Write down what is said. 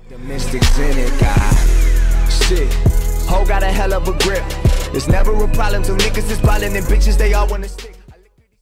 The mystics in it, shit. Ho got a hell of a grip. It's never a problem till niggas is ballin' and bitches they all wanna stick.